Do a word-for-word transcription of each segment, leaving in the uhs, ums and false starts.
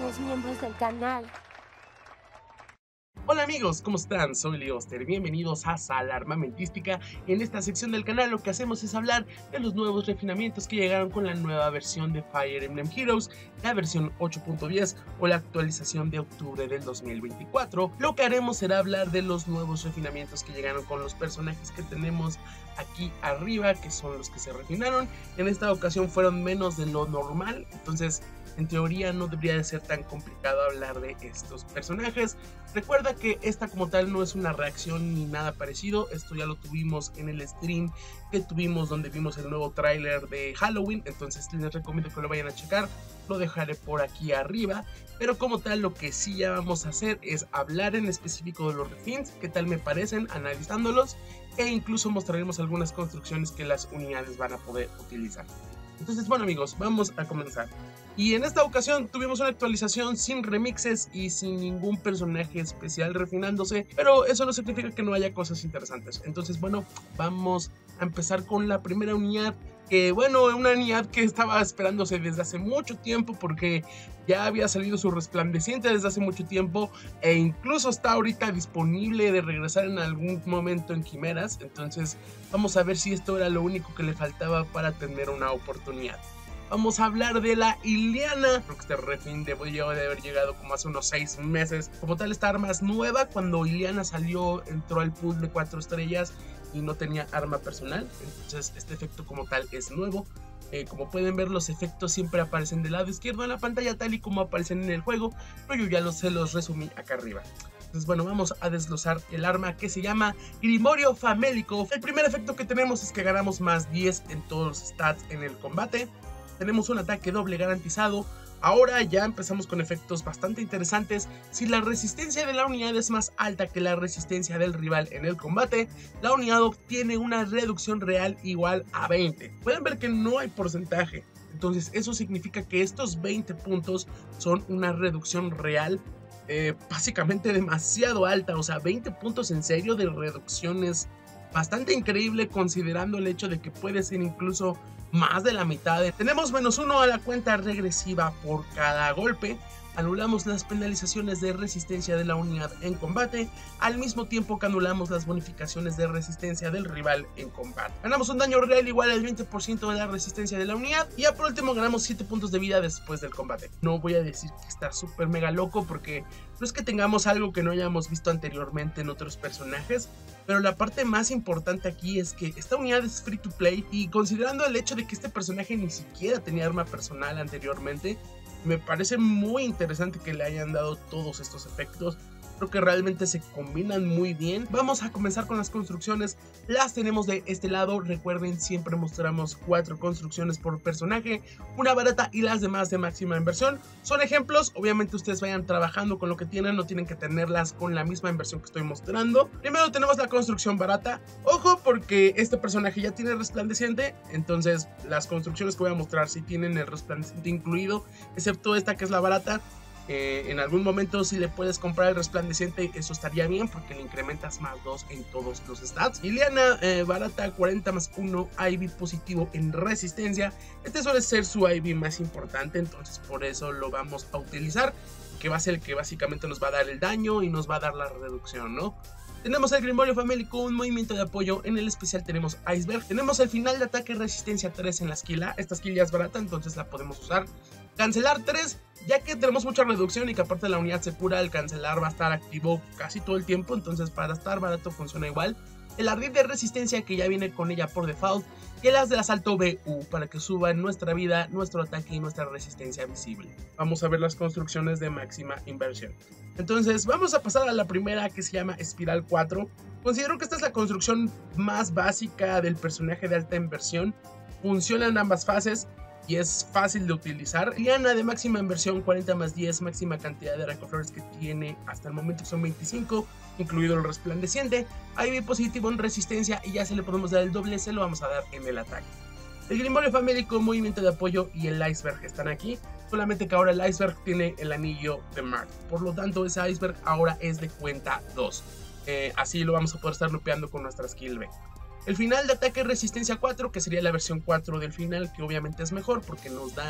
nuevos miembros del canal. Hola amigos, ¿cómo están? Soy Leoster, bienvenidos a Sala Armamentística. En esta sección del canal lo que hacemos es hablar de los nuevos refinamientos que llegaron con la nueva versión de Fire Emblem Heroes, la versión ocho punto diez o la actualización de octubre del dos mil veinticuatro. Lo que haremos será hablar de los nuevos refinamientos que llegaron con los personajes que tenemos aquí arriba, que son los que se refinaron. En esta ocasión fueron menos de lo normal, entonces en teoría no debería de ser tan complicado hablar de estos personajes. Recuerda que esta como tal no es una reacción ni nada parecido, esto ya lo tuvimos en el stream que tuvimos donde vimos el nuevo tráiler de Halloween, entonces les recomiendo que lo vayan a checar, lo dejaré por aquí arriba. Pero como tal lo que sí ya vamos a hacer es hablar en específico de los refins, qué tal me parecen, analizándolos, e incluso mostraremos algunas construcciones que las unidades van a poder utilizar. Entonces bueno amigos, vamos a comenzar. Y en esta ocasión tuvimos una actualización sin remixes y sin ningún personaje especial refinándose, pero eso no significa que no haya cosas interesantes. Entonces bueno, vamos a empezar con la primera unidad, que bueno, una unidad que estaba esperándose desde hace mucho tiempo porque ya había salido su resplandeciente desde hace mucho tiempo e incluso está ahorita disponible de regresar en algún momento en Quimeras. Entonces vamos a ver si esto era lo único que le faltaba para tener una oportunidad. Vamos a hablar de la Ilyana. Creo que este refin debió de haber llegado como hace unos seis meses. Como tal, esta arma es nueva. Cuando Ilyana salió, entró al pool de cuatro estrellas y no tenía arma personal. Entonces este efecto como tal es nuevo. Eh, como pueden ver, los efectos siempre aparecen del lado izquierdo de la pantalla, tal y como aparecen en el juego, pero yo ya los, se los resumí acá arriba. Entonces bueno, vamos a desglosar el arma que se llama Grimorio Famélico. El primer efecto que tenemos es que ganamos más diez en todos los stats en el combate. Tenemos un ataque doble garantizado. Ahora ya empezamos con efectos bastante interesantes. Si la resistencia de la unidad es más alta que la resistencia del rival en el combate, la unidad obtiene una reducción real igual a veinte. Pueden ver que no hay porcentaje. Entonces eso significa que estos veinte puntos son una reducción real eh, básicamente demasiado alta. O sea, veinte puntos en serio de reducciones bastante increíble, considerando el hecho de que puede ser incluso más de la mitad. Tenemos menos uno a la cuenta regresiva por cada golpe. Anulamos las penalizaciones de resistencia de la unidad en combate, al mismo tiempo que anulamos las bonificaciones de resistencia del rival en combate. Ganamos un daño real igual al veinte por ciento de la resistencia de la unidad, y ya por último ganamos siete puntos de vida después del combate. No voy a decir que está súper mega loco, porque no es que tengamos algo que no hayamos visto anteriormente en otros personajes, pero la parte más importante aquí es que esta unidad es free to play, y considerando el hecho de que este personaje ni siquiera tenía arma personal anteriormente, me parece muy interesante que le hayan dado todos estos efectos. Creo que realmente se combinan muy bien. Vamos a comenzar con las construcciones. Las tenemos de este lado. Recuerden, siempre mostramos cuatro construcciones por personaje, una barata y las demás de máxima inversión. Son ejemplos, obviamente ustedes vayan trabajando con lo que tienen, no tienen que tenerlas con la misma inversión que estoy mostrando. Primero tenemos la construcción barata. Ojo, porque este personaje ya tiene resplandeciente, entonces las construcciones que voy a mostrar sí tienen el resplandeciente incluido, excepto esta que es la barata. Eh, en algún momento si le puedes comprar el resplandeciente, eso estaría bien porque le incrementas más dos en todos los stats. Ilyana eh, barata, cuarenta más uno, I V positivo en resistencia. Este suele ser su I V más importante, entonces por eso lo vamos a utilizar, que va a ser el que básicamente nos va a dar el daño y nos va a dar la reducción, ¿no? Tenemos el Grimorio Famélico, un movimiento de apoyo. En el especial tenemos Iceberg. Tenemos el final de ataque resistencia tres en la skill A. Esta skill ya es barata, entonces la podemos usar. Cancelar tres, ya que tenemos mucha reducción y que aparte la unidad se cura, el cancelar va a estar activo casi todo el tiempo, entonces para estar barato funciona igual. El ardid de resistencia, que ya viene con ella por default, y el as del asalto B U, para que suba nuestra vida, nuestro ataque y nuestra resistencia visible. Vamos a ver las construcciones de máxima inversión. Entonces vamos a pasar a la primera, que se llama Espiral cuatro. Considero que esta es la construcción más básica del personaje de alta inversión. Funciona en ambas fases y es fácil de utilizar. Ilyana de máxima inversión, cuarenta más diez, máxima cantidad de arrancaflores que tiene hasta el momento son veinticinco, incluido el resplandeciente. I V positivo en resistencia y ya se le podemos dar el doble, se lo vamos a dar en el ataque. El Grimorio Famélico, movimiento de apoyo y el Iceberg están aquí, solamente que ahora el Iceberg tiene el anillo de Mark, por lo tanto ese Iceberg ahora es de cuenta dos. Eh, así lo vamos a poder estar lupeando con nuestra skill B. El final de ataque resistencia cuatro, que sería la versión cuatro del final, que obviamente es mejor porque nos da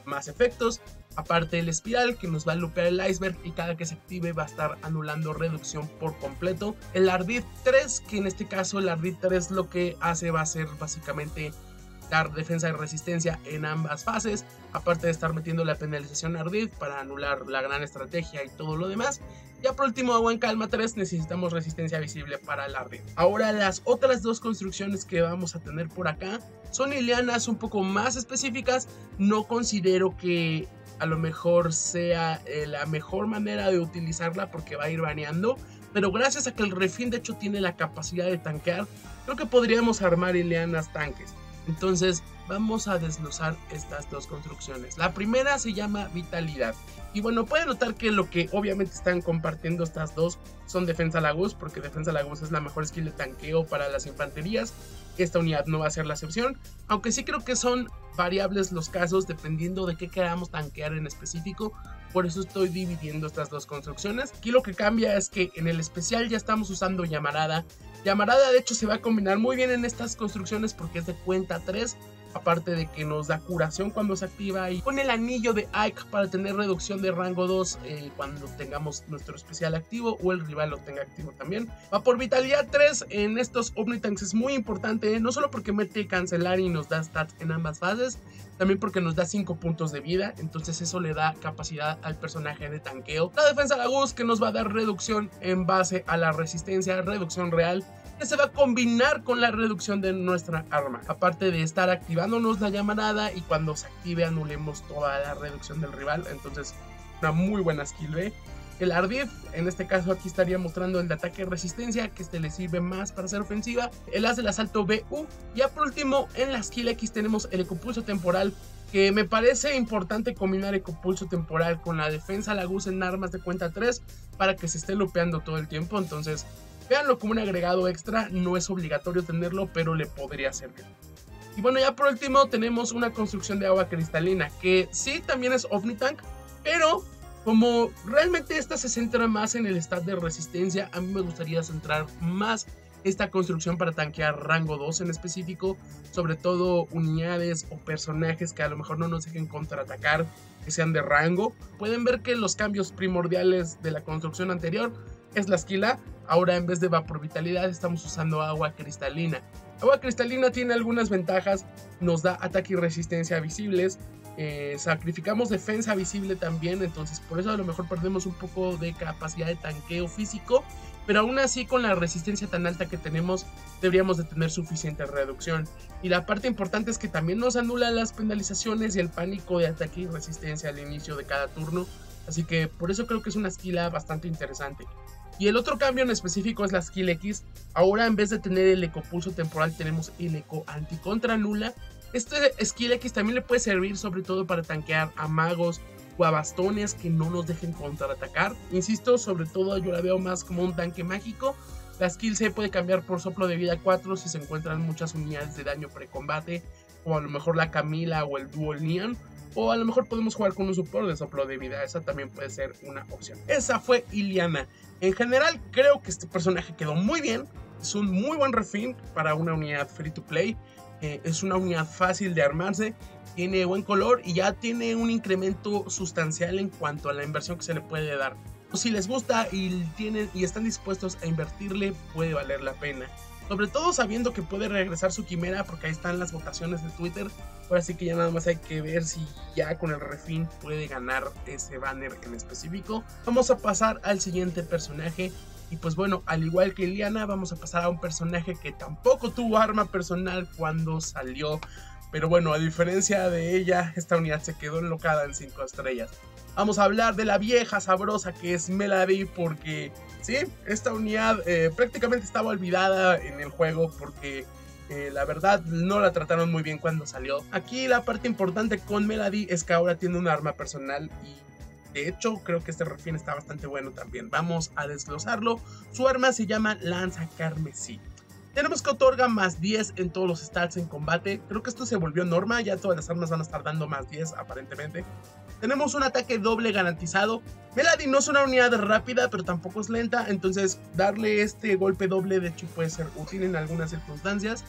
más efectos. Aparte el espiral que nos va a lupear el iceberg y cada que se active va a estar anulando reducción por completo. El ardid tres, que en este caso el ardid tres lo que hace va a ser básicamente dar defensa y resistencia en ambas fases, aparte de estar metiendo la penalización ardid para anular la gran estrategia y todo lo demás. Ya por último, agua en calma tres, necesitamos resistencia visible para el ardid. Ahora las otras dos construcciones que vamos a tener por acá son Ileanas un poco más específicas. No considero que a lo mejor sea eh, la mejor manera de utilizarla porque va a ir baneando, pero gracias a que el refin de hecho tiene la capacidad de tanquear, creo que podríamos armar Ileanas tanques. Entonces vamos a desglosar estas dos construcciones. La primera se llama Vitalidad. Y bueno, pueden notar que lo que obviamente están compartiendo estas dos son Defensa Lagus, porque Defensa Lagus es la mejor skill de tanqueo para las infanterías. Esta unidad no va a ser la excepción, aunque sí creo que son variables los casos dependiendo de qué queramos tanquear en específico. Por eso estoy dividiendo estas dos construcciones. Aquí lo que cambia es que en el especial ya estamos usando Llamarada. Llamarada de hecho se va a combinar muy bien en estas construcciones porque es de cuenta tres. Aparte de que nos da curación cuando se activa, y con el anillo de Ike para tener reducción de rango dos eh, cuando tengamos nuestro especial activo o el rival lo tenga activo también. Va por Vitalidad tres en estos Omnitanks, es muy importante, ¿eh? No solo porque mete cancelar y nos da stats en ambas fases, también porque nos da cinco puntos de vida, entonces eso le da capacidad al personaje de tanqueo. La defensa Lagus que nos va a dar reducción en base a la resistencia, reducción real, que se va a combinar con la reducción de nuestra arma, aparte de estar activándonos la llamarada y cuando se active anulemos toda la reducción del rival. Entonces una muy buena skill B. El ardid, en este caso aquí estaría mostrando el de ataque y resistencia, que este le sirve más para ser ofensiva. El as del asalto B U. Ya por último en la skill X tenemos el ecopulso temporal, que me parece importante combinar ecopulso temporal con la defensa Lagus en armas de cuenta tres para que se esté lupeando todo el tiempo. Entonces véanlo como un agregado extra, no es obligatorio tenerlo, pero le podría servir. Y bueno, ya por último tenemos una construcción de agua cristalina, que sí también es Omnitank, pero como realmente esta se centra más en el stat de resistencia, a mí me gustaría centrar más esta construcción para tanquear rango dos en específico, sobre todo unidades o personajes que a lo mejor no nos dejen contraatacar, que sean de rango. Pueden ver que los cambios primordiales de la construcción anterior es la skill A. Ahora en vez de vapor vitalidad estamos usando agua cristalina. Agua cristalina tiene algunas ventajas, nos da ataque y resistencia visibles, eh, sacrificamos defensa visible también, entonces por eso a lo mejor perdemos un poco de capacidad de tanqueo físico, pero aún así con la resistencia tan alta que tenemos deberíamos de tener suficiente reducción. Y la parte importante es que también nos anula las penalizaciones y el pánico de ataque y resistencia al inicio de cada turno, así que por eso creo que es una skill A bastante interesante. Y el otro cambio en específico es la skill X. Ahora en vez de tener el ecopulso temporal tenemos el eco anticontra nula. Este skill X también le puede servir sobre todo para tanquear a magos o a bastones que no nos dejen contraatacar. Insisto, sobre todo yo la veo más como un tanque mágico. La skill C puede cambiar por soplo de vida cuatro si se encuentran muchas unidades de daño precombate, o a lo mejor la Camila o el Dual Neon. O a lo mejor podemos jugar con un support de soplo de vida, esa también puede ser una opción. Esa fue Ileana. En general creo que este personaje quedó muy bien, es un muy buen refin para una unidad free to play, eh, es una unidad fácil de armarse, tiene buen color y ya tiene un incremento sustancial en cuanto a la inversión que se le puede dar. Si les gusta y, tienen, y están dispuestos a invertirle, puede valer la pena. Sobre todo sabiendo que puede regresar su quimera, porque ahí están las votaciones de Twitter. Ahora sí que ya nada más hay que ver si ya con el refin puede ganar ese banner en específico. Vamos a pasar al siguiente personaje. Y pues bueno, al igual que Ileana, vamos a pasar a un personaje que tampoco tuvo arma personal cuando salió. Pero bueno, a diferencia de ella, esta unidad se quedó enlocada en cinco estrellas. Vamos a hablar de la vieja sabrosa que es Melody, porque sí, esta unidad eh, prácticamente estaba olvidada en el juego porque eh, la verdad no la trataron muy bien cuando salió. Aquí la parte importante con Melody es que ahora tiene un arma personal y de hecho creo que este refin está bastante bueno también. Vamos a desglosarlo. Su arma se llama Lanza Carmesí. Tenemos que otorga más diez en todos los stats en combate. Creo que esto se volvió norma, ya todas las armas van a estar dando más diez aparentemente. Tenemos un ataque doble garantizado. Melody no es una unidad rápida, pero tampoco es lenta, entonces darle este golpe doble de hecho puede ser útil en algunas circunstancias.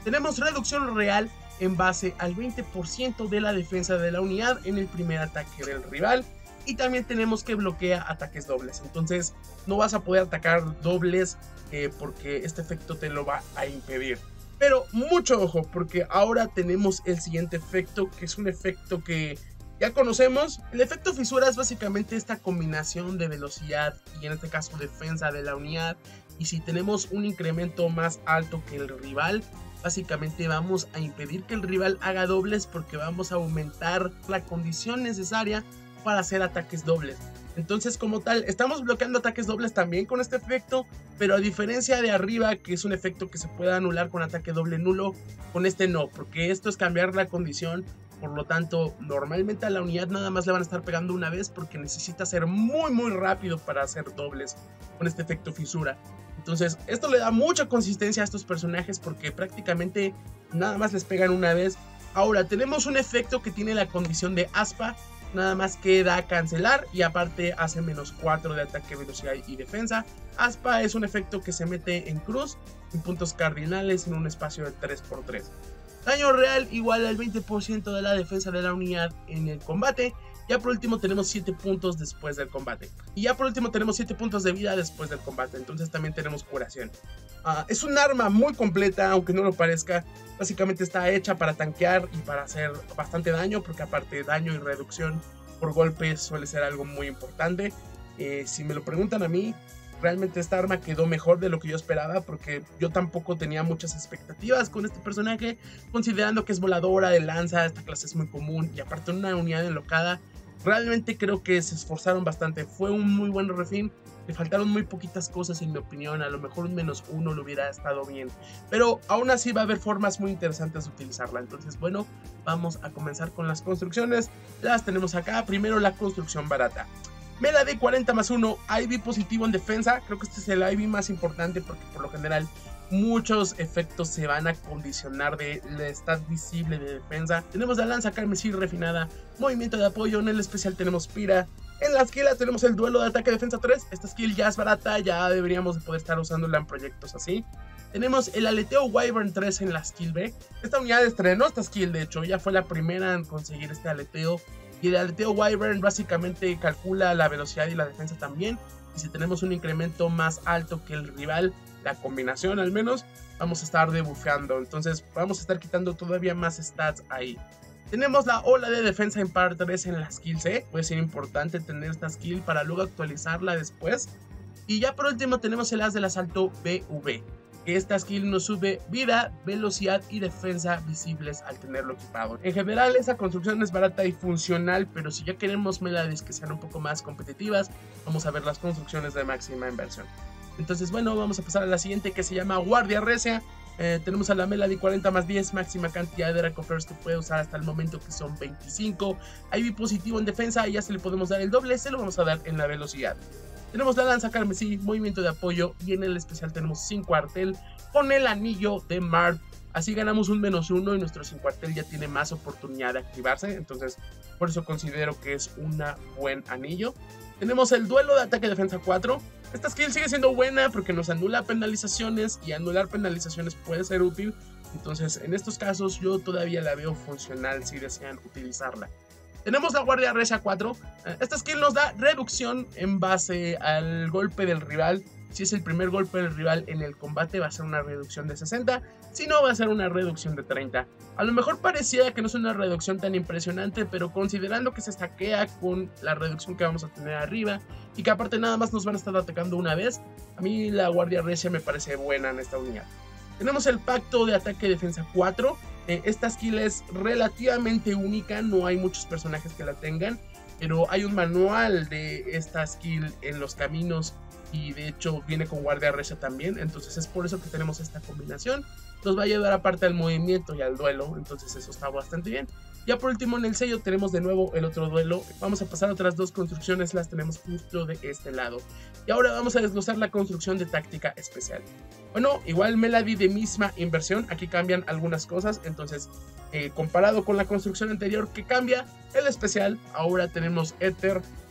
Tenemos reducción real en base al veinte por ciento de la defensa de la unidad en el primer ataque del rival. Y también tenemos que bloquea ataques dobles. Entonces no vas a poder atacar dobles eh, porque este efecto te lo va a impedir. Pero mucho ojo, porque ahora tenemos el siguiente efecto, que es un efecto que ya conocemos. El efecto fisura es básicamente esta combinación de velocidad y en este caso defensa de la unidad. Y si tenemos un incremento más alto que el rival, básicamente vamos a impedir que el rival haga dobles porque vamos a aumentar la condición necesaria para hacer ataques dobles. Entonces, como tal, estamos bloqueando ataques dobles también con este efecto, pero a diferencia de arriba, que es un efecto que se puede anular con ataque doble nulo, con este no, porque esto es cambiar la condición. Por lo tanto, normalmente a la unidad nada más le van a estar pegando una vez porque necesita ser muy muy rápido para hacer dobles con este efecto fisura. Entonces, esto le da mucha consistencia a estos personajes porque prácticamente nada más les pegan una vez. Ahora, tenemos un efecto que tiene la condición de aspa, nada más que da a cancelar y aparte hace menos cuatro de ataque, velocidad y defensa. Aspa es un efecto que se mete en cruz, en puntos cardinales en un espacio de tres por tres. Daño real igual al veinte por ciento de la defensa de la unidad en el combate. Ya por último tenemos siete puntos después del combate. Y ya por último tenemos siete puntos de vida después del combate. Entonces también tenemos curación. Uh, es un arma muy completa, aunque no lo parezca. Básicamente está hecha para tanquear y para hacer bastante daño. Porque aparte daño y reducción por golpes suele ser algo muy importante. Eh, si me lo preguntan a mí, realmente esta arma quedó mejor de lo que yo esperaba. Porque yo tampoco tenía muchas expectativas con este personaje. Considerando que es voladora de lanza, esta clase es muy común. Y aparte una unidad enlocada. Realmente creo que se esforzaron bastante. Fue un muy buen refin. Le faltaron muy poquitas cosas en mi opinión. A lo mejor un menos uno le hubiera estado bien. Pero aún así va a haber formas muy interesantes de utilizarla. Entonces bueno, vamos a comenzar con las construcciones. Las tenemos acá. Primero la construcción barata. Mela de cuarenta más uno. I V positivo en defensa. Creo que este es el I V más importante porque por lo general muchos efectos se van a condicionar de la stat visible de defensa. Tenemos la lanza carmesí refinada, movimiento de apoyo, en el especial tenemos Pira. En la skill tenemos el duelo de ataque defensa tres. Esta skill ya es barata, ya deberíamos de poder estar usándola en proyectos así. Tenemos el aleteo Wyvern tres en la skill B. Esta unidad estrenó esta skill, de hecho, ya fue la primera en conseguir este aleteo. Y el aleteo Wyvern básicamente calcula la velocidad y la defensa también. Y si tenemos un incremento más alto que el rival, la combinación al menos, vamos a estar debuffando. Entonces vamos a estar quitando todavía más stats ahí. Tenemos la ola de defensa en par tres en la skill C. Puede ser importante tener esta skill para luego actualizarla después. Y ya por último tenemos el as del asalto B V. Que esta skill nos sube vida, velocidad y defensa visibles al tenerlo equipado. En general esa construcción es barata y funcional, pero si ya queremos melodies que sean un poco más competitivas, vamos a ver las construcciones de máxima inversión. Entonces bueno, vamos a pasar a la siguiente, que se llama Guardia Recia. Eh, tenemos a la Melody cuarenta más diez, máxima cantidad de recovers que puede usar hasta el momento, que son veinticinco. I V positivo en defensa y ya se le podemos dar el doble, se lo vamos a dar en la velocidad. Tenemos la lanza carmesí, movimiento de apoyo y en el especial tenemos sin cuartel con el anillo de Marth. Así ganamos un menos uno y nuestro sin cuartel ya tiene más oportunidad de activarse. Entonces por eso considero que es un buen anillo. Tenemos el duelo de ataque defensa cuatro. Esta skill sigue siendo buena porque nos anula penalizaciones y anular penalizaciones puede ser útil. Entonces en estos casos yo todavía la veo funcional si desean utilizarla. Tenemos la Guardia Recia cuatro. Esta skill nos da reducción en base al golpe del rival. Si es el primer golpe del rival en el combate va a ser una reducción de sesenta. Si no, va a ser una reducción de treinta. A lo mejor pareciera que no es una reducción tan impresionante, pero considerando que se estaquea con la reducción que vamos a tener arriba y que aparte nada más nos van a estar atacando una vez, a mí la Guardia Recia me parece buena en esta unidad. Tenemos el Pacto de Ataque Defensa cuatro. Eh, esta skill es relativamente única, no hay muchos personajes que la tengan, pero hay un manual de esta skill en los caminos y de hecho viene con Guardia Recia también, entonces es por eso que tenemos esta combinación. Nos va a ayudar aparte al movimiento y al duelo, entonces eso está bastante bien. Ya por último en el sello tenemos de nuevo el otro duelo. Vamos a pasar a otras dos construcciones, las tenemos justo de este lado. Y ahora vamos a desglosar la construcción de táctica especial. Bueno, igual Melody de misma inversión, aquí cambian algunas cosas, entonces eh, comparado con la construcción anterior que cambia, el especial, ahora tenemos Éter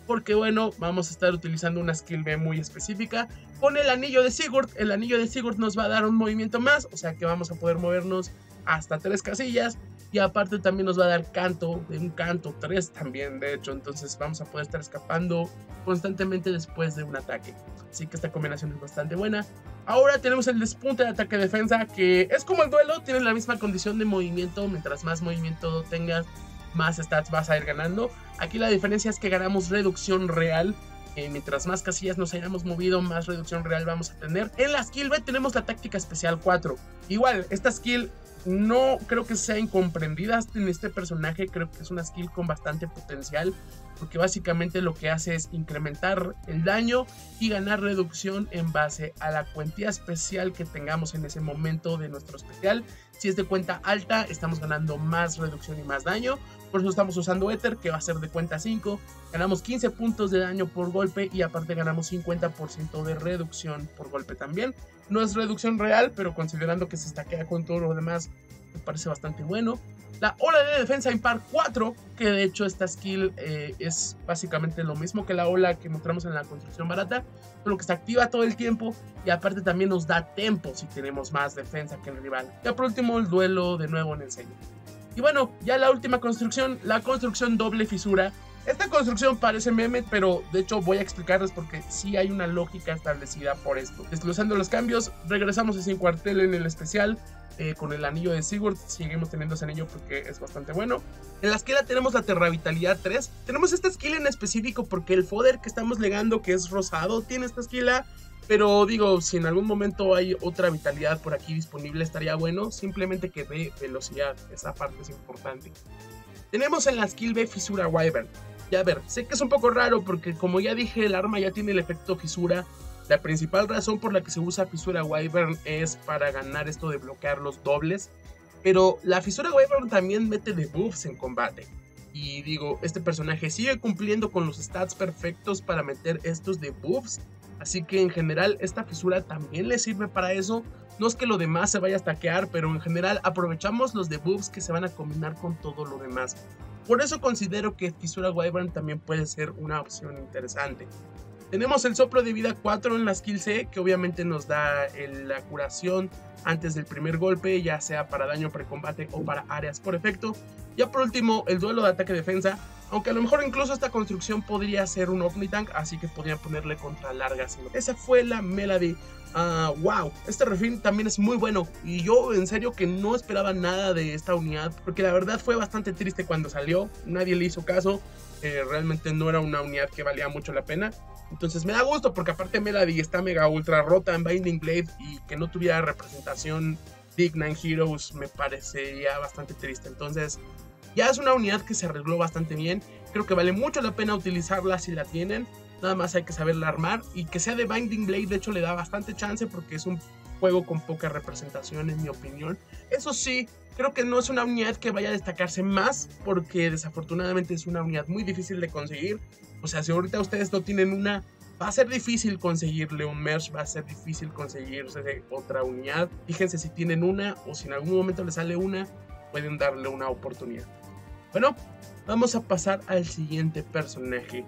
porque bueno, vamos a estar utilizando una skill B muy específica con el anillo de Sigurd. El anillo de Sigurd nos va a dar un movimiento más, o sea que vamos a poder movernos hasta tres casillas, y aparte también nos va a dar canto, de un canto, tres también de hecho, entonces vamos a poder estar escapando constantemente después de un ataque, así que esta combinación es bastante buena. Ahora tenemos el despunte de ataque-defensa, que es como el duelo, tiene la misma condición de movimiento, mientras más movimiento tengas, más stats vas a ir ganando. Aquí la diferencia es que ganamos reducción real. Eh, mientras más casillas nos hayamos movido, más reducción real vamos a tener. En la skill B tenemos la táctica especial cuatro. Igual, esta skill no creo que sea incomprendida en este personaje. Creo que es una skill con bastante potencial, porque básicamente lo que hace es incrementar el daño y ganar reducción en base a la cuantía especial que tengamos en ese momento de nuestro especial. Si es de cuenta alta, estamos ganando más reducción y más daño. Por eso estamos usando Éter, que va a ser de cuenta cinco. Ganamos quince puntos de daño por golpe y aparte ganamos cincuenta por ciento de reducción por golpe también. No es reducción real, pero considerando que se estaquea con todo lo demás, me parece bastante bueno. La ola de defensa impar cuatro, que de hecho esta skill eh, es básicamente lo mismo que la ola que mostramos en la construcción barata, solo que se activa todo el tiempo y aparte también nos da tempo si tenemos más defensa que el rival. Y por último el duelo de nuevo en el sello. Y bueno, ya la última construcción, la construcción doble fisura. Esta construcción parece meme, pero de hecho voy a explicarles porque sí hay una lógica establecida por esto. Desglosando los cambios, regresamos a sin cuartel en el especial. Eh, con el anillo de Sigurd, seguimos teniendo ese anillo porque es bastante bueno. En la esquela tenemos la Terra Vitalidad tres. Tenemos esta skill en específico porque el fodder que estamos legando, que es rosado, tiene esta esquela. Pero digo, si en algún momento hay otra vitalidad por aquí disponible, estaría bueno. Simplemente que dé velocidad, esa parte es importante. Tenemos en la skill B Fisura Wyvern. Ya a ver, sé que es un poco raro porque como ya dije, el arma ya tiene el efecto fisura. La principal razón por la que se usa Fisura Wyvern es para ganar esto de bloquear los dobles. Pero la Fisura Wyvern también mete debuffs en combate. Y digo, este personaje sigue cumpliendo con los stats perfectos para meter estos debuffs. Así que en general esta fisura también le sirve para eso. No es que lo demás se vaya a stackear, pero en general aprovechamos los debuffs que se van a combinar con todo lo demás. Por eso considero que Fisura Wyvern también puede ser una opción interesante. Tenemos el soplo de vida cuatro en la skill C, que obviamente nos da el, la curación antes del primer golpe, ya sea para daño precombate o para áreas por efecto. Ya por último, el duelo de ataque-defensa, aunque a lo mejor incluso esta construcción podría ser un Omnitank, así que podrían ponerle contra largas. Esa fue la Melody. Uh, wow, este refin también es muy bueno y yo en serio que no esperaba nada de esta unidad, porque la verdad fue bastante triste cuando salió, nadie le hizo caso, eh, realmente no era una unidad que valía mucho la pena. Entonces me da gusto porque aparte Melody está mega ultra rota en Binding Blade y que no tuviera representación digna en Heroes me parecería bastante triste. Entonces ya es una unidad que se arregló bastante bien, creo que vale mucho la pena utilizarla si la tienen. Nada más hay que saberla armar y que sea de Binding Blade de hecho le da bastante chance porque es un juego con poca representación en mi opinión. Eso sí, creo que no es una unidad que vaya a destacarse más porque desafortunadamente es una unidad muy difícil de conseguir. O sea, si ahorita ustedes no tienen una, va a ser difícil conseguirle un merch, va a ser difícil conseguirse de otra unidad. Fíjense si tienen una o si en algún momento les sale una, pueden darle una oportunidad. Bueno, vamos a pasar al siguiente personaje.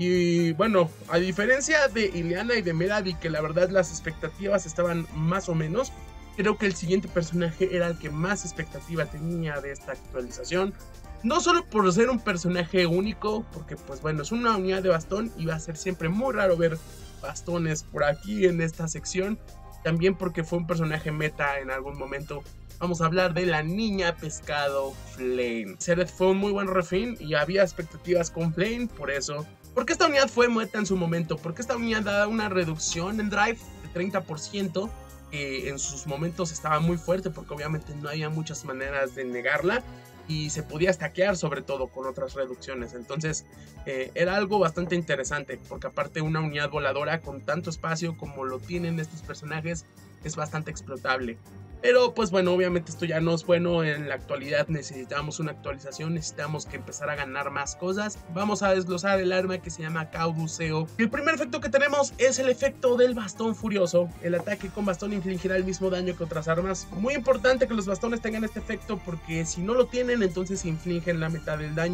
Y bueno, a diferencia de Ileana y de Melody, que la verdad las expectativas estaban más o menos, creo que el siguiente personaje era el que más expectativa tenía de esta actualización. No solo por ser un personaje único, porque pues bueno, es una unidad de bastón y va a ser siempre muy raro ver bastones por aquí en esta sección. También porque fue un personaje meta en algún momento. Vamos a hablar de la niña pescado Flame. Xerath fue un muy buen refin y había expectativas con Flame, por eso. ¿Por qué esta unidad fue meta en su momento? Porque esta unidad da una reducción en drive de treinta por ciento. Que en sus momentos estaba muy fuerte porque obviamente no había muchas maneras de negarla. Y se podía stackear sobre todo con otras reducciones. Entonces eh, era algo bastante interesante. Porque aparte una unidad voladora con tanto espacio como lo tienen estos personajes es bastante explotable. Pero pues bueno, obviamente esto ya no es bueno en la actualidad, necesitamos una actualización, necesitamos que empezar a ganar más cosas. Vamos a desglosar el arma que se llama Cauduseo. El primer efecto que tenemos es el efecto del bastón furioso. El ataque con bastón infligirá el mismo daño que otras armas. Muy importante que los bastones tengan este efecto porque si no lo tienen entonces infligen la mitad del daño.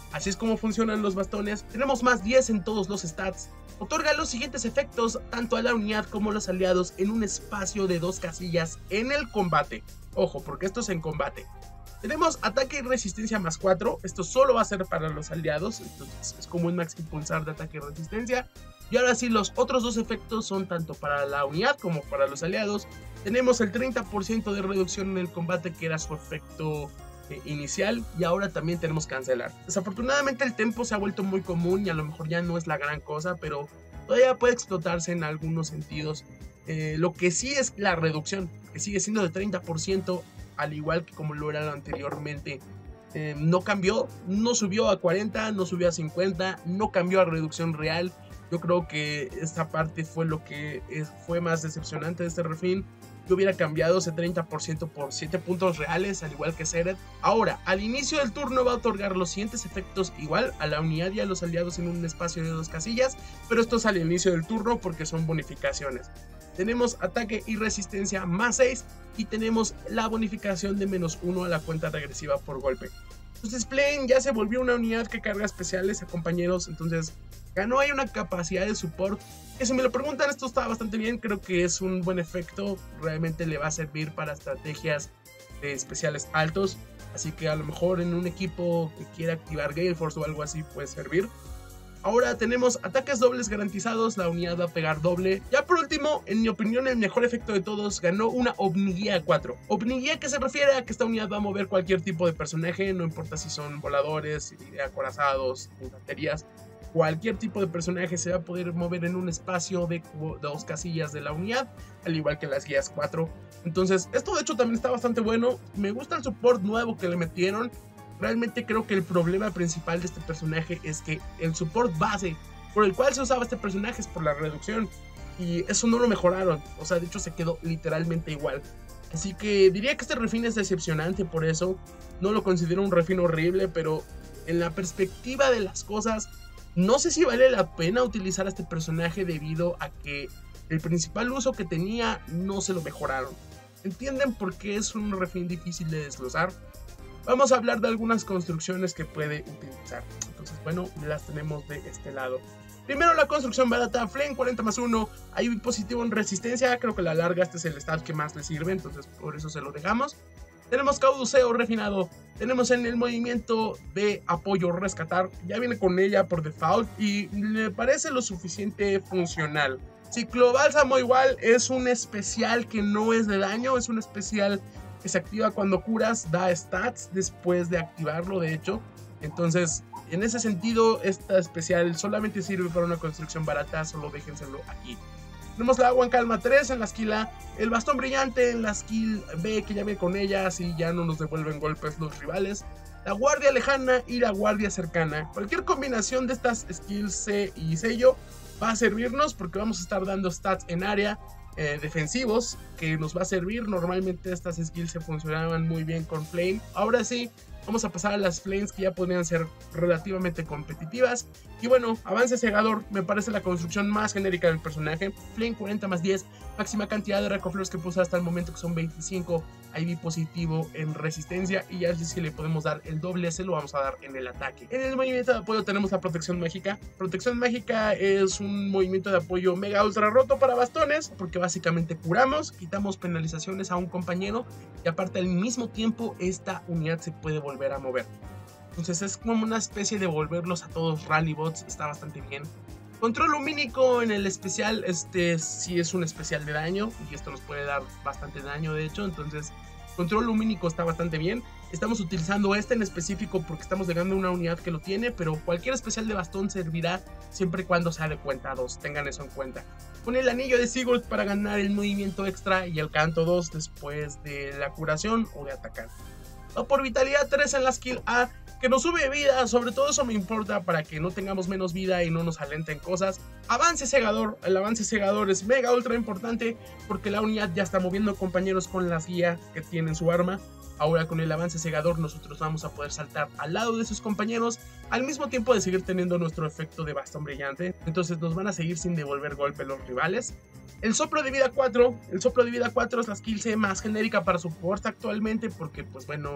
Así es como funcionan los bastones. Tenemos más diez en todos los stats. Otorga los siguientes efectos tanto a la unidad como a los aliados en un espacio de dos casillas en el combate. Ojo, porque esto es en combate. Tenemos ataque y resistencia más cuatro. Esto solo va a ser para los aliados. Entonces es como un max impulsar de ataque y resistencia. Y ahora sí, los otros dos efectos son tanto para la unidad como para los aliados. Tenemos el treinta por ciento de reducción en el combate, que era su efecto eh, inicial. Y ahora también tenemos cancelar. Desafortunadamente el tempo se ha vuelto muy común y a lo mejor ya no es la gran cosa, pero todavía puede explotarse en algunos sentidos. Eh, lo que sí es la reducción, que sigue siendo de treinta por ciento, al igual que como lo era anteriormente. Eh, no cambió, no subió a cuarenta, no subió a cincuenta, no cambió a reducción real. Yo creo que esta parte fue lo que es, fue más decepcionante de este refin. Yo hubiera cambiado ese treinta por ciento por siete puntos reales, al igual que Seret. Ahora, al inicio del turno va a otorgar los siguientes efectos igual a la unidad y a los aliados en un espacio de dos casillas, pero esto es al inicio del turno porque son bonificaciones. Tenemos ataque y resistencia más seis y tenemos la bonificación de menos uno a la cuenta regresiva por golpe. Entonces Plane ya se volvió una unidad que carga especiales a compañeros, entonces ganó ahí una capacidad de support que, si me lo preguntan, esto está bastante bien. Creo que es un buen efecto, realmente le va a servir para estrategias de especiales altos, así que a lo mejor en un equipo que quiera activar Gale Force o algo así puede servir. Ahora tenemos ataques dobles garantizados, la unidad va a pegar doble. Ya por último, en mi opinión, el mejor efecto de todos, ganó una Omniguía cuatro. Omniguía, que se refiere a que esta unidad va a mover cualquier tipo de personaje, no importa si son voladores, acorazados, infanterías. Cualquier tipo de personaje se va a poder mover en un espacio de dos casillas de la unidad, al igual que las guías cuatro. Entonces, esto de hecho también está bastante bueno. Me gusta el support nuevo que le metieron. Realmente creo que el problema principal de este personaje es que el support base por el cual se usaba este personaje es por la reducción, y eso no lo mejoraron. O sea, de hecho se quedó literalmente igual. Así que diría que este refin es decepcionante por eso. No lo considero un refin horrible, pero en la perspectiva de las cosas, no sé si vale la pena utilizar a este personaje debido a que el principal uso que tenía no se lo mejoraron. ¿Entienden por qué es un refin difícil de desglosar? Vamos a hablar de algunas construcciones que puede utilizar. Entonces, bueno, las tenemos de este lado. Primero, la construcción barata, Flame cuarenta más uno. Hay un positivo en resistencia. Creo que la larga este es el stat que más le sirve, entonces por eso se lo dejamos. Tenemos Cauduceo refinado. Tenemos en el movimiento de apoyo rescatar. Ya viene con ella por default y me parece lo suficiente funcional. Ciclo Bálsamo igual es un especial que no es de daño. Es un especial que se activa cuando curas, da stats después de activarlo, de hecho. Entonces, en ese sentido, esta especial solamente sirve para una construcción barata, solo déjenselo aquí. Tenemos la Agua en Calma tres en la skill A, el Bastón Brillante en la skill B, que ya viene con ella, así ya no nos devuelven golpes los rivales. La Guardia Lejana y la Guardia Cercana. Cualquier combinación de estas skills C y sello va a servirnos porque vamos a estar dando stats en área, Eh, defensivos, que nos va a servir. Normalmente estas skills se funcionaban muy bien con Flame. Ahora sí, vamos a pasar a las Flames, que ya podrían ser relativamente competitivas. Y bueno, avance cegador me parece la construcción más genérica del personaje. Flame cuarenta más diez, máxima cantidad de recoflores que puse hasta el momento, que son veinticinco. I V positivo en resistencia, y ya si le podemos dar el doble, se lo vamos a dar en el ataque. En el movimiento de apoyo tenemos la protección mágica. Protección mágica es un movimiento de apoyo mega ultra roto para bastones, porque básicamente curamos, quitamos penalizaciones a un compañero, y aparte al mismo tiempo esta unidad se puede volver a mover. Entonces es como una especie de volverlos a todos rally bots. Está bastante bien. Control lumínico en el especial, este sí es un especial de daño, y esto nos puede dar bastante daño de hecho. Entonces control lumínico está bastante bien. Estamos utilizando este en específico porque estamos llegando a una unidad que lo tiene, pero cualquier especial de bastón servirá siempre y cuando sea de cuenta dos, tengan eso en cuenta. Con el anillo de Sigurd para ganar el movimiento extra y el canto dos después de la curación o de atacar. O por vitalidad tres en la skill A, que nos sube vida, sobre todo eso me importa para que no tengamos menos vida y no nos alenten cosas. Avance cegador, el avance cegador es mega ultra importante porque la unidad ya está moviendo compañeros con las guías que tienen su arma. Ahora con el avance cegador nosotros vamos a poder saltar al lado de sus compañeros al mismo tiempo de seguir teniendo nuestro efecto de bastón brillante. Entonces nos van a seguir sin devolver golpe los rivales. El soplo de vida cuatro, el soplo de vida cuatro es la skill C más genérica para support actualmente porque pues bueno,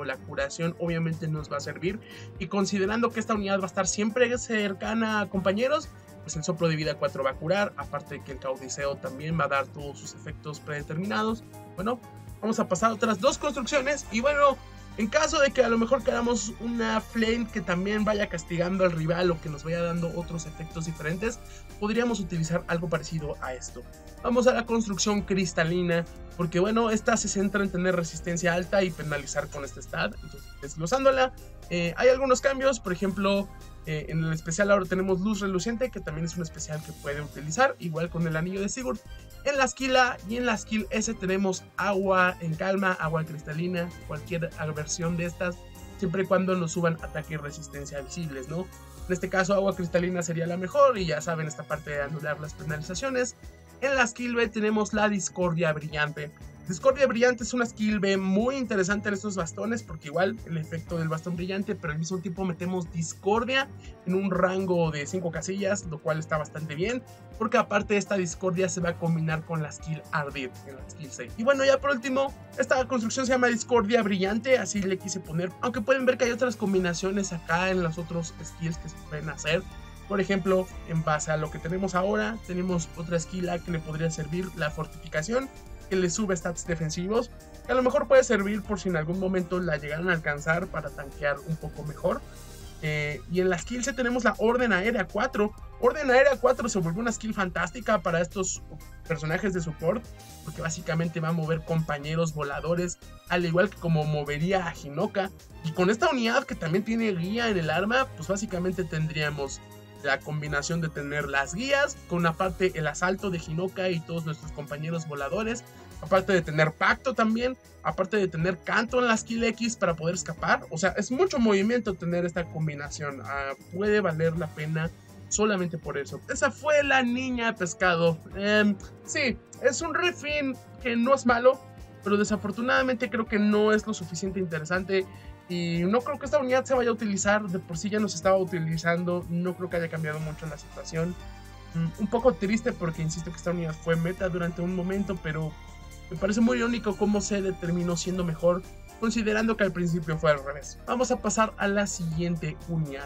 o la curación obviamente nos va a servir. Y considerando que esta unidad va a estar siempre cercana a compañeros, pues el soplo de vida cuatro va a curar, aparte de que el caudiceo también va a dar todos sus efectos predeterminados. Bueno, vamos a pasar a otras dos construcciones y bueno, en caso de que a lo mejor queramos una flame que también vaya castigando al rival o que nos vaya dando otros efectos diferentes, podríamos utilizar algo parecido a esto. Vamos a la construcción cristalina, porque bueno, esta se centra en tener resistencia alta y penalizar con este stat. Entonces, desglosándola, eh, hay algunos cambios, por ejemplo, eh, en el especial ahora tenemos luz reluciente, que también es un especial que puede utilizar, igual con el anillo de Sigurd. En la skill A y en la skill S tenemos agua en calma, agua cristalina, cualquier versión de estas, siempre y cuando nos suban ataque y resistencia visibles, ¿no? En este caso agua cristalina sería la mejor y ya saben esta parte de anular las penalizaciones. En la skill B tenemos la discordia brillante. Discordia brillante es una skill B muy interesante en estos bastones porque igual el efecto del bastón brillante, pero al mismo tiempo metemos discordia en un rango de cinco casillas, lo cual está bastante bien porque aparte de esta discordia se va a combinar con la skill ardid en la skill seis. Y bueno, ya por último, esta construcción se llama discordia brillante, así le quise poner, aunque pueden ver que hay otras combinaciones acá en los otros skills que se pueden hacer. Por ejemplo, en base a lo que tenemos ahora, tenemos otra skill A que le podría servir, la fortificación, que le sube stats defensivos, que a lo mejor puede servir por si en algún momento la llegaran a alcanzar para tanquear un poco mejor. Eh, y en la skill C tenemos la Orden Aérea cuatro. Orden Aérea cuatro se volvió una skill fantástica para estos personajes de support, porque básicamente va a mover compañeros voladores, al igual que como movería a Hinoka. Y con esta unidad que también tiene guía en el arma, pues básicamente tendríamos la combinación de tener las guías, con aparte el asalto de Hinoka y todos nuestros compañeros voladores, aparte de tener pacto también, aparte de tener canto en la skill X para poder escapar. O sea, es mucho movimiento tener esta combinación, uh, puede valer la pena solamente por eso. Esa fue la niña pescado. Um, sí, es un refin que no es malo, pero desafortunadamente creo que no es lo suficiente interesante. Y no creo que esta unidad se vaya a utilizar, de por sí ya no se estaba utilizando, no creo que haya cambiado mucho la situación. Un poco triste porque insisto que esta unidad fue meta durante un momento, pero me parece muy irónico cómo se determinó siendo mejor, considerando que al principio fue al revés. Vamos a pasar a la siguiente unidad.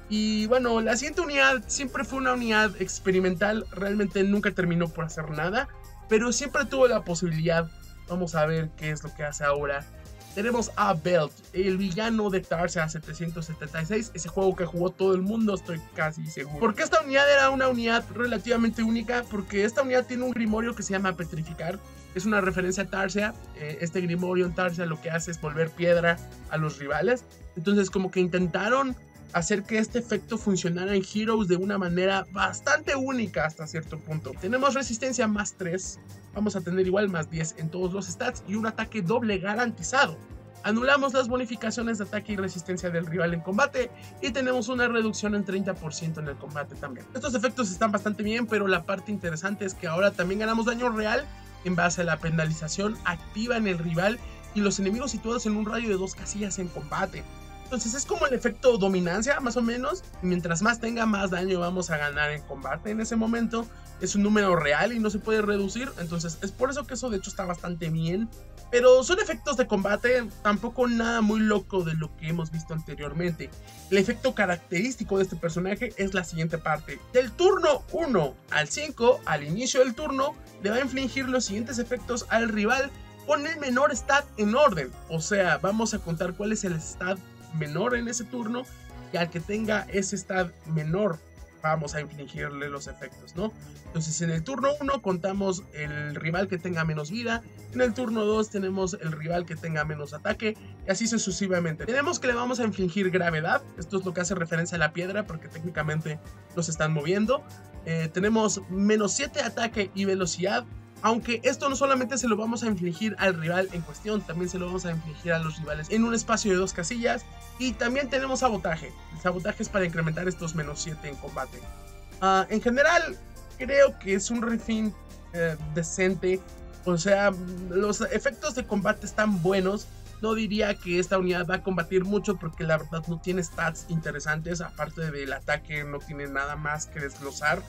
Y bueno, la siguiente unidad siempre fue una unidad experimental, realmente nunca terminó por hacer nada, pero siempre tuvo la posibilidad. Vamos a ver qué es lo que hace ahora. Tenemos a Belt, el villano de Tarsia setecientos setenta y seis, ese juego que jugó todo el mundo, estoy casi seguro. ¿Por qué esta unidad era una unidad relativamente única? Porque esta unidad tiene un grimorio que se llama Petrificar, es una referencia a Tarsia. Eh, este grimorio en Tarsia lo que hace es volver piedra a los rivales. Entonces como que intentaron hacer que este efecto funcionara en Heroes de una manera bastante única hasta cierto punto. Tenemos resistencia más tres, vamos a tener igual más diez en todos los stats y un ataque doble garantizado. Anulamos las bonificaciones de ataque y resistencia del rival en combate y tenemos una reducción en treinta por ciento en el combate también. Estos efectos están bastante bien, pero la parte interesante es que ahora también ganamos daño real en base a la penalización activa en el rival y los enemigos situados en un radio de dos casillas en combate. Entonces es como el efecto dominancia más o menos, y mientras más tenga más daño vamos a ganar en combate en ese momento. Es un número real y no se puede reducir, entonces es por eso que eso de hecho está bastante bien. Pero son efectos de combate, tampoco nada muy loco de lo que hemos visto anteriormente. El efecto característico de este personaje es la siguiente parte. Del turno uno al cinco, al inicio del turno, le va a infligir los siguientes efectos al rival con el menor stat en orden. O sea, vamos a contar cuál es el stat menor en ese turno y al que tenga ese stat menor vamos a infligirle los efectos, ¿no? Entonces en el turno uno contamos el rival que tenga menos vida, en el turno dos tenemos el rival que tenga menos ataque y así sucesivamente. Tenemos que le vamos a infligir gravedad, esto es lo que hace referencia a la piedra porque técnicamente los están moviendo. Eh, tenemos menos siete ataque y velocidad, aunque esto no solamente se lo vamos a infligir al rival en cuestión, también se lo vamos a infligir a los rivales en un espacio de dos casillas. Y también tenemos sabotaje. El sabotaje es para incrementar estos menos siete en combate. Uh, en general, creo que es un refin eh, decente. O sea, los efectos de combate están buenos. No diría que esta unidad va a combatir mucho porque la verdad no tiene stats interesantes. Aparte del ataque no tiene nada más que desglosar.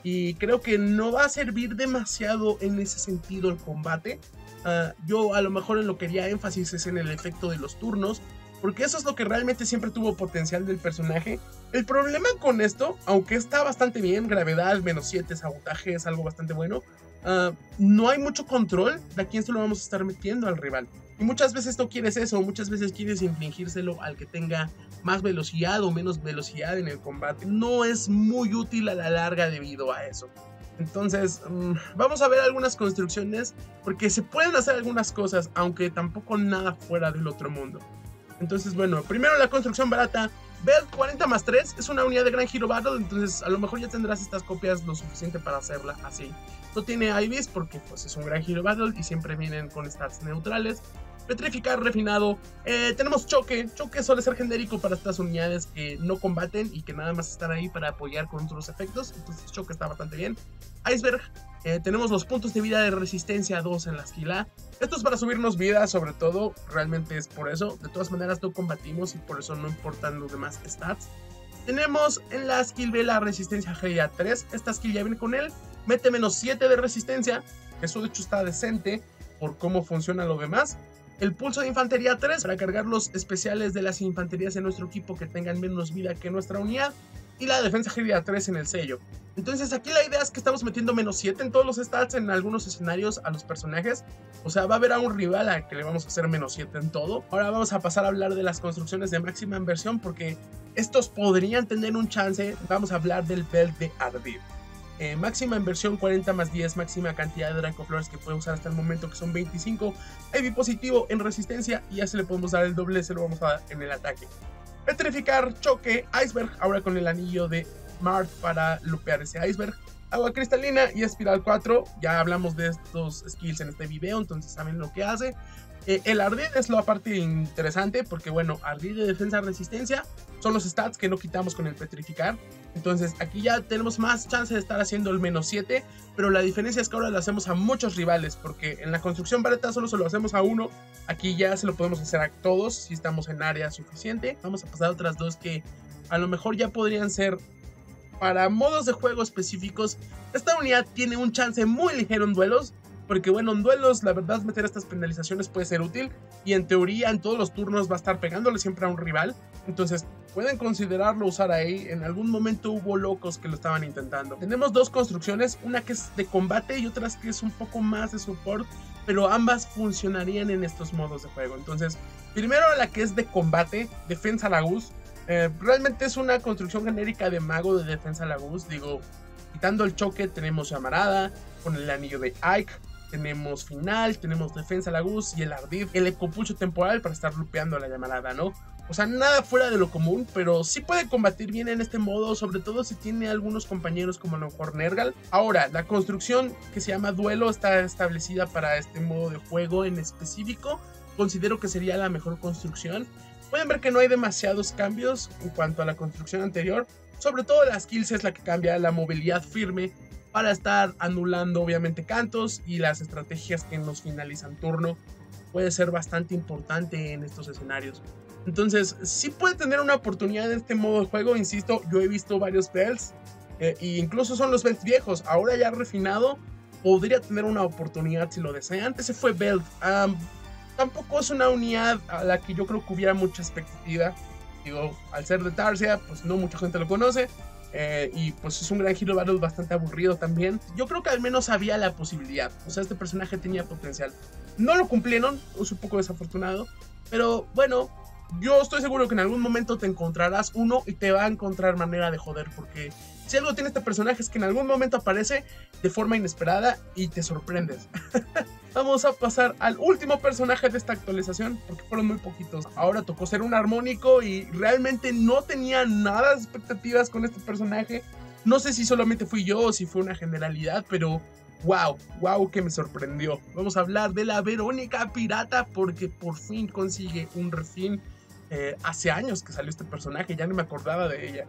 y creo que no va a servir demasiado en ese sentido el combate. Uh, yo a lo mejor en lo que haría énfasis es en el efecto de los turnos, porque eso es lo que realmente siempre tuvo potencial del personaje. El problema con esto, aunque está bastante bien, gravedad, menos siete, sabotaje es algo bastante bueno, uh, no hay mucho control de a quién se lo vamos a estar metiendo al rival. Y muchas veces no quieres eso, muchas veces quieres infligírselo al que tenga más velocidad o menos velocidad en el combate. No es muy útil a la larga debido a eso. Entonces, um, vamos a ver algunas construcciones, porque se pueden hacer algunas cosas, aunque tampoco nada fuera del otro mundo. Entonces, bueno, primero la construcción barata. Belt cuarenta más tres es una unidad de Gran Hero Battle, entonces a lo mejor ya tendrás estas copias lo suficiente para hacerla así. No tiene I Vs porque pues es un Gran Hero Battle y siempre vienen con stats neutrales. Petrificar, refinado. Eh, tenemos choque. Choque suele ser genérico para estas unidades que no combaten y que nada más están ahí para apoyar con otros efectos. Entonces choque está bastante bien. Iceberg. Eh, tenemos los puntos de vida de resistencia dos en la skill A. Esto es para subirnos vida, sobre todo. Realmente es por eso. De todas maneras no combatimos y por eso no importan los demás stats. Tenemos en la skill B la resistencia G A tres. Esta skill ya viene con él. Mete menos siete de resistencia. Eso de hecho está decente por cómo funciona lo demás. El pulso de infantería tres para cargar los especiales de las infanterías en nuestro equipo que tengan menos vida que nuestra unidad. Y la defensa G A tres en el sello. Entonces aquí la idea es que estamos metiendo menos siete en todos los stats en algunos escenarios a los personajes. O sea, va a haber a un rival al que le vamos a hacer menos siete en todo. Ahora vamos a pasar a hablar de las construcciones de máxima inversión, porque estos podrían tener un chance. Vamos a hablar del Belt de Ardid. Eh, máxima inversión cuarenta más diez, máxima cantidad de Dracoflores que puede usar hasta el momento, que son veinticinco. I V positivo en resistencia y ya se le podemos dar el doble, se lo vamos a dar en el ataque. Petrificar, choque, iceberg, ahora con el anillo de Mart para lupear ese iceberg. Agua cristalina y espiral cuatro, ya hablamos de estos skills en este video, entonces saben lo que hace. Eh, el ardid es la parte interesante porque bueno, ardid de defensa resistencia son los stats que no quitamos con el petrificar. Entonces aquí ya tenemos más chance de estar haciendo el menos siete, pero la diferencia es que ahora lo hacemos a muchos rivales, porque en la construcción barata solo se lo hacemos a uno. Aquí ya se lo podemos hacer a todos si estamos en área suficiente. Vamos a pasar a otras dos que a lo mejor ya podrían ser para modos de juego específicos. Esta unidad tiene un chance muy ligero en duelos, porque bueno, en duelos la verdad meter estas penalizaciones puede ser útil, y en teoría en todos los turnos va a estar pegándole siempre a un rival. Entonces pueden considerarlo usar ahí. En algún momento hubo locos que lo estaban intentando. Tenemos dos construcciones, una que es de combate y otra que es un poco más de support, pero ambas funcionarían en estos modos de juego. Entonces primero la que es de combate, defensa Lagus. Eh, realmente es una construcción genérica de mago de defensa Lagus. Digo, quitando el choque tenemos llamarada con el anillo de Ike, tenemos final, tenemos defensa Lagus y el ardid, el ecopulso temporal para estar lupeando a la llamarada, ¿no? O sea, nada fuera de lo común, pero sí puede combatir bien en este modo, sobre todo si tiene algunos compañeros como a lo mejor Nergal. Ahora, la construcción que se llama duelo está establecida para este modo de juego en específico. Considero que sería la mejor construcción. Pueden ver que no hay demasiados cambios en cuanto a la construcción anterior. Sobre todo las skills es la que cambia, la movilidad firme para estar anulando obviamente cantos, y las estrategias que nos finalizan turno puede ser bastante importante en estos escenarios. Entonces sí puede tener una oportunidad en este modo de juego. Insisto, yo he visto varios belts eh, e incluso son los belts viejos. Ahora ya refinado podría tener una oportunidad si lo desean. Ese fue belt. Um, tampoco es una unidad a la que yo creo que hubiera mucha expectativa. Digo, al ser de Tarsia, pues no mucha gente lo conoce. Eh, y pues es un Gran Hero Battle bastante aburrido también. Yo creo que al menos había la posibilidad. O sea, este personaje tenía potencial. No lo cumplieron, es un poco desafortunado. Pero bueno, yo estoy seguro que en algún momento te encontrarás uno y te va a encontrar manera de joder. Porque si algo tiene este personaje es que en algún momento aparece de forma inesperada y te sorprendes. Vamos a pasar al último personaje de esta actualización, porque fueron muy poquitos. Ahora tocó ser un armónico y realmente no tenía nada de expectativas con este personaje. No sé si solamente fui yo o si fue una generalidad, pero wow, wow que me sorprendió. Vamos a hablar de la Verónica Pirata, porque por fin consigue un refin. Eh, hace años que salió este personaje, ya no me acordaba de ella.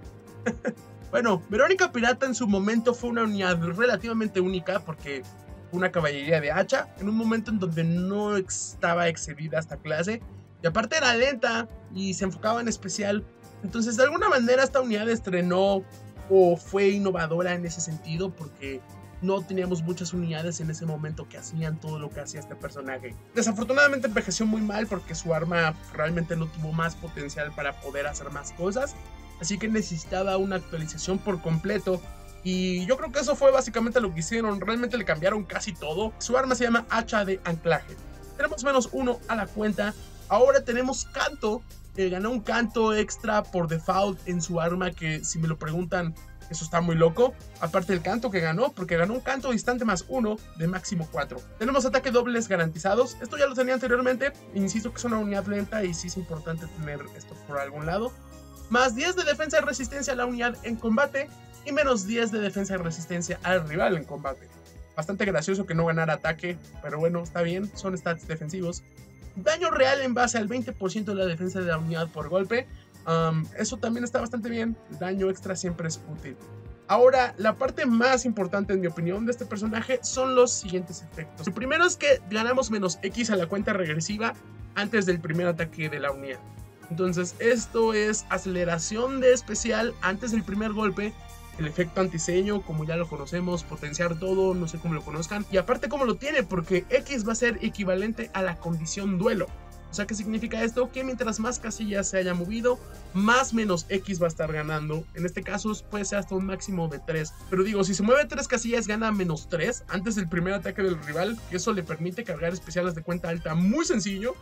Bueno, Verónica Pirata en su momento fue una unidad relativamente única, porque una caballería de hacha en un momento en donde no estaba excedida esta clase, y aparte era lenta y se enfocaba en especial. Entonces de alguna manera esta unidad estrenó o fue innovadora en ese sentido, porque no teníamos muchas unidades en ese momento que hacían todo lo que hacía este personaje. Desafortunadamente envejeció muy mal porque su arma realmente no tuvo más potencial para poder hacer más cosas, así que necesitaba una actualización por completo. Y yo creo que eso fue básicamente lo que hicieron. Realmente le cambiaron casi todo. Su arma se llama hacha de anclaje. Tenemos menos uno a la cuenta. Ahora tenemos canto. Eh, ganó un canto extra por default en su arma, que si me lo preguntan, eso está muy loco. Aparte del canto que ganó, porque ganó un canto distante más uno de máximo cuatro. Tenemos ataque dobles garantizados. Esto ya lo tenía anteriormente. Insisto que es una unidad lenta y sí es importante tener esto por algún lado. Más diez de defensa y resistencia a la unidad en combate. Y menos diez de defensa y resistencia al rival en combate. Bastante gracioso que no ganara ataque, pero bueno, está bien, son stats defensivos. Daño real en base al veinte por ciento de la defensa de la unidad por golpe. Um, eso también está bastante bien. Daño extra siempre es útil. Ahora, la parte más importante en mi opinión de este personaje son los siguientes efectos. El primero es que ganamos menos X a la cuenta regresiva antes del primer ataque de la unidad. Entonces esto es aceleración de especial antes del primer golpe. El efecto antiseño, como ya lo conocemos, potenciar todo, no sé cómo lo conozcan. Y aparte cómo lo tiene, porque X va a ser equivalente a la condición duelo. O sea, ¿qué significa esto? Que mientras más casillas se haya movido, más menos X va a estar ganando. En este caso puede ser hasta un máximo de tres. Pero digo, si se mueve tres casillas, gana menos tres antes del primer ataque del rival, que eso le permite cargar especiales de cuenta alta muy sencillo.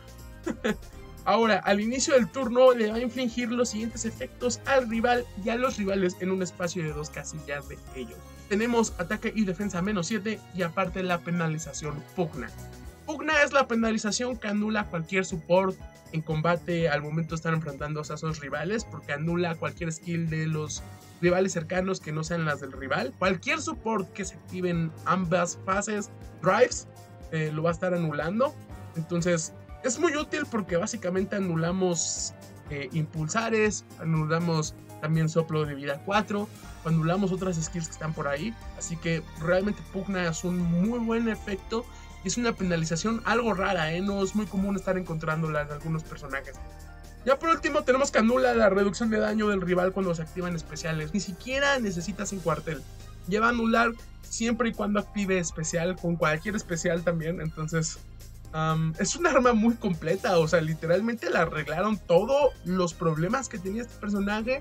Ahora, al inicio del turno le va a infligir los siguientes efectos al rival y a los rivales en un espacio de dos casillas de ellos. Tenemos ataque y defensa menos siete y aparte la penalización pugna. Pugna es la penalización que anula cualquier support en combate al momento de estar enfrentándose a esos rivales, porque anula cualquier skill de los rivales cercanos que no sean las del rival. Cualquier support que se active en ambas fases, drives, eh, lo va a estar anulando. Entonces es muy útil porque básicamente anulamos eh, impulsares, anulamos también soplo de vida cuatro, anulamos otras skills que están por ahí. Así que realmente pugna es un muy buen efecto. Es una penalización algo rara, ¿eh? No es muy común estar encontrándola en algunos personajes. Ya por último tenemos que anula la reducción de daño del rival cuando se activan especiales. Ni siquiera necesitas un cuartel. Lleva a anular siempre y cuando active especial, con cualquier especial también. Entonces um, es un arma muy completa. O sea, literalmente le arreglaron todos los problemas que tenía este personaje.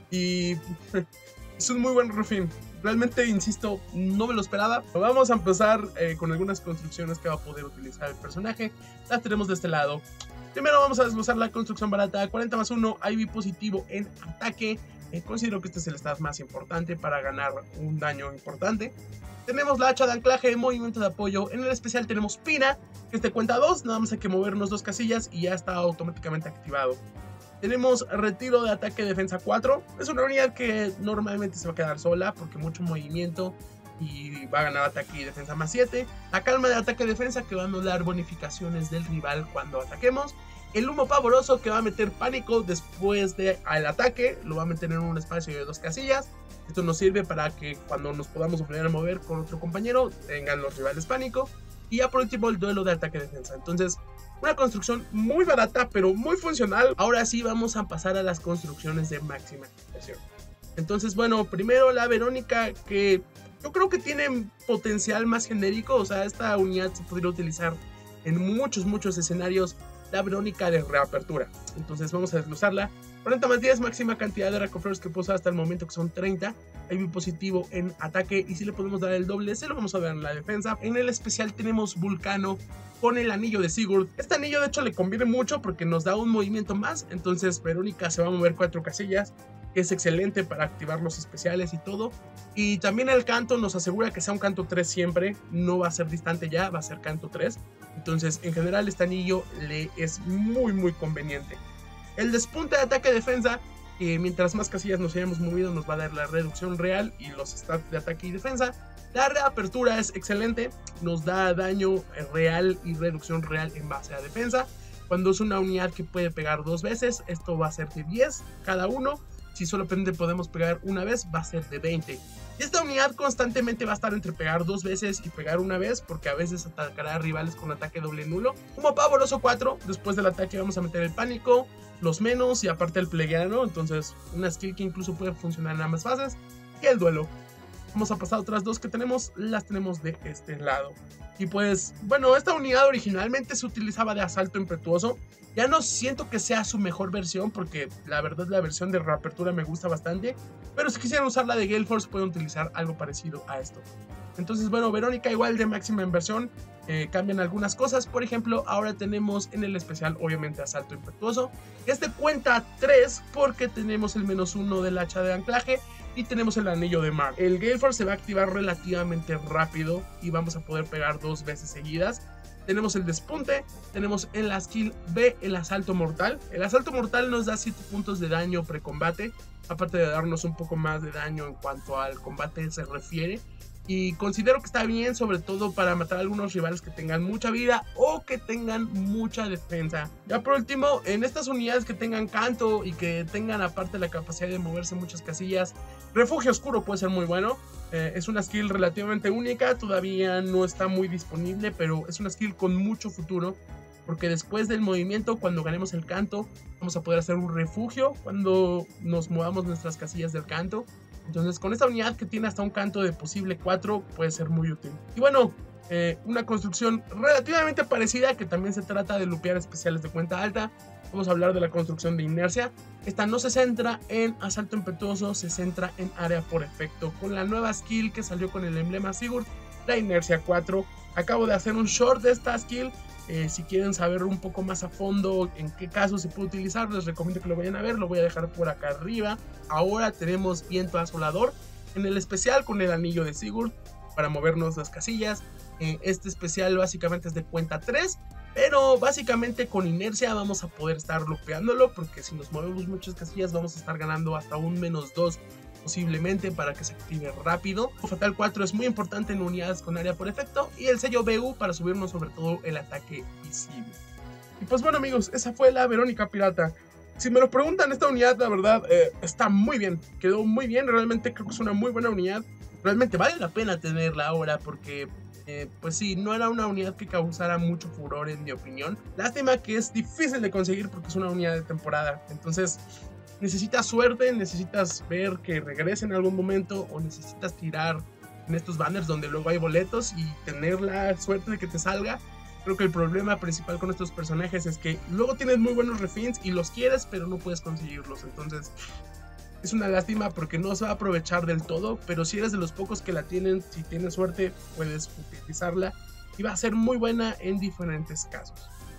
Y es un muy buen Rufin. Realmente, insisto, no me lo esperaba. Vamos a empezar eh, con algunas construcciones que va a poder utilizar el personaje. Las tenemos de este lado. Primero vamos a desglosar la construcción barata. cuarenta más uno, I V positivo en ataque. Eh, considero que este es el stat más importante para ganar un daño importante. Tenemos la hacha de anclaje, movimiento de apoyo. En el especial tenemos Pina, que es de cuenta dos. Nada más hay que movernos dos casillas y ya está automáticamente activado. Tenemos retiro de ataque defensa cuatro. Es una unidad que normalmente se va a quedar sola porque mucho movimiento y va a ganar ataque y defensa más siete. La calma de ataque y defensa, que va a anular bonificaciones del rival cuando ataquemos. El humo pavoroso, que va a meter pánico después del ataque. Lo va a meter en un espacio de dos casillas. Esto nos sirve para que cuando nos podamos volver a mover con otro compañero tengan los rivales pánico. Y ya por último el duelo de ataque y defensa. Entonces, una construcción muy barata, pero muy funcional. Ahora sí vamos a pasar a las construcciones de máxima versión. Entonces, bueno, primero la Verónica, que yo creo que tiene potencial más genérico. O sea, esta unidad se podría utilizar en muchos, muchos escenarios. La Verónica de reapertura. Entonces vamos a desglosarla. cuarenta más diez, máxima cantidad de recofers que puso hasta el momento, que son treinta. I V positivo en ataque, y si le podemos dar el doble, se lo vamos a dar en la defensa. En el especial tenemos Vulcano con el anillo de Sigurd. Este anillo de hecho le conviene mucho porque nos da un movimiento más. Entonces Verónica se va a mover cuatro casillas, que es excelente para activar los especiales y todo. Y también el canto nos asegura que sea un canto tres siempre. No va a ser distante ya, va a ser canto tres. Entonces en general este anillo le es muy muy conveniente. El despunte de ataque y defensa, que mientras más casillas nos hayamos movido nos va a dar la reducción real y los stats de ataque y defensa. La reapertura es excelente, nos da daño real y reducción real en base a defensa. Cuando es una unidad que puede pegar dos veces, esto va a ser de diez cada uno. Si solamente podemos pegar una vez, va a ser de veinte. Y esta unidad constantemente va a estar entre pegar dos veces y pegar una vez, porque a veces atacará a rivales con ataque doble nulo. Humo pavoroso cuatro, después del ataque vamos a meter el pánico, los menos y aparte el plegueano. Entonces una skill que incluso puede funcionar en ambas fases. y el duelo. Vamos a pasar a otras dos que tenemos, las tenemos de este lado. Y pues, bueno, esta unidad originalmente se utilizaba de asalto impetuoso. Ya no siento que sea su mejor versión, porque la verdad la versión de reapertura me gusta bastante. Pero si quisieran usar la de Gale Force, pueden utilizar algo parecido a esto. Entonces, bueno, Verónica igual de máxima inversión. Eh, cambian algunas cosas. Por ejemplo, ahora tenemos en el especial, obviamente, asalto impetuoso. Este cuenta tres porque tenemos el menos uno del hacha de anclaje. Y tenemos el anillo de mar. El Gale Force se va a activar relativamente rápido y vamos a poder pegar dos veces seguidas. Tenemos el despunte, tenemos en la skill B el asalto mortal. El asalto mortal nos da siete puntos de daño precombate, aparte de darnos un poco más de daño en cuanto al combate se refiere. Y considero que está bien, sobre todo para matar a algunos rivales que tengan mucha vida o que tengan mucha defensa. Ya por último, en estas unidades que tengan canto y que tengan aparte la capacidad de moverse muchas casillas, refugio oscuro puede ser muy bueno. Eh, es una skill relativamente única, todavía no está muy disponible, pero es una skill con mucho futuro. Porque después del movimiento, cuando ganemos el canto, vamos a poder hacer un refugio cuando nos movamos nuestras casillas del canto. Entonces con esta unidad que tiene hasta un canto de posible cuatro puede ser muy útil. Y bueno, eh, una construcción relativamente parecida que también se trata de lupear especiales de cuenta alta. Vamos a hablar de la construcción de inercia. Esta no se centra en asalto impetuoso, se centra en área por efecto. Con la nueva skill que salió con el emblema Sigurd, la inercia cuatro. Acabo de hacer un short de esta skill. Eh, si quieren saber un poco más a fondo en qué caso se puede utilizar, les recomiendo que lo vayan a ver, lo voy a dejar por acá arriba. Ahora tenemos viento asolador en el especial con el anillo de Sigurd para movernos las casillas. Eh, este especial básicamente es de cuenta tres, pero básicamente con inercia vamos a poder estar lupeándolo, porque si nos movemos muchas casillas vamos a estar ganando hasta un menos dos posiblemente para que se active rápido. Fatal cuatro es muy importante en unidades con área por efecto y el sello B U para subirnos sobre todo el ataque visible. Y pues bueno amigos, esa fue la Verónica Pirata. Si me lo preguntan, esta unidad la verdad eh, está muy bien, quedó muy bien, realmente creo que es una muy buena unidad. Realmente vale la pena tenerla ahora porque eh, pues sí, no era una unidad que causara mucho furor en mi opinión. Lástima que es difícil de conseguir porque es una unidad de temporada, entonces necesitas suerte, necesitas ver que regrese en algún momento o necesitas tirar en estos banners donde luego hay boletos y tener la suerte de que te salga. Creo que el problema principal con estos personajes es que luego tienes muy buenos refins y los quieres pero no puedes conseguirlos, entonces es una lástima porque no se va a aprovechar del todo, pero si eres de los pocos que la tienen, si tienes suerte puedes utilizarla y va a ser muy buena en diferentes casos.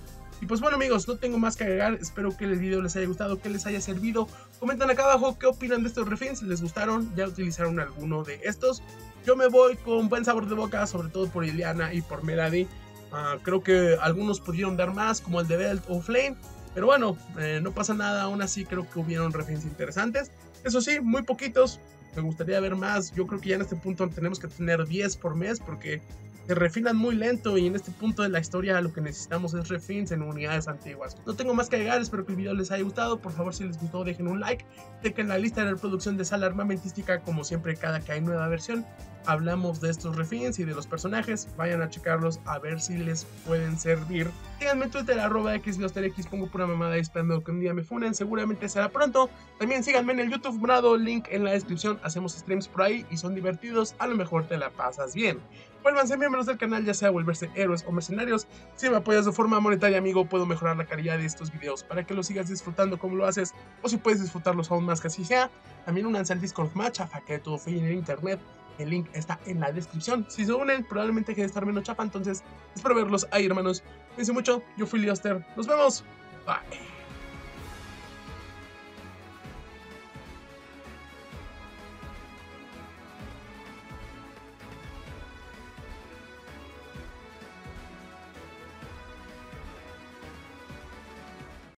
Y pues bueno amigos, no tengo más que agregar, espero que el video les haya gustado, que les haya servido. Comenten acá abajo qué opinan de estos refins, si les gustaron, ya utilizaron alguno de estos. Yo me voy con buen sabor de boca, sobre todo por Iliana y por Melody. Uh, creo que algunos pudieron dar más, como el de Belt o Flame, pero bueno, eh, no pasa nada, aún así creo que hubieron refins interesantes. Eso sí, muy poquitos, me gustaría ver más. Yo creo que ya en este punto tenemos que tener diez por mes porque se refinan muy lento y en este punto de la historia lo que necesitamos es refins en unidades antiguas. No tengo más que agregar, espero que el video les haya gustado. Por favor, si les gustó dejen un like, chequen la lista de reproducción de Sala Armamentística. Como siempre, cada que hay nueva versión hablamos de estos refins y de los personajes. Vayan a checarlos a ver si les pueden servir. Síganme en Twitter, arroba xleosterx, pongo pura mamada y esperando que un día me funen, seguramente será pronto. También síganme en el YouTube morado, link en la descripción, hacemos streams por ahí y son divertidos, a lo mejor te la pasas bien. Vuélvanse miembros del canal, ya sea volverse héroes o mercenarios. Si me apoyas de forma monetaria, amigo, puedo mejorar la calidad de estos videos para que los sigas disfrutando como lo haces, o si puedes disfrutarlos aún más que así sea. También únanse al Discord más chafa que todo fue en el internet. El link está en la descripción. Si se unen, probablemente deje de estar menos chapa, entonces espero verlos ahí, hermanos. Cuídense mucho, yo fui Leoster. Nos vemos. Bye.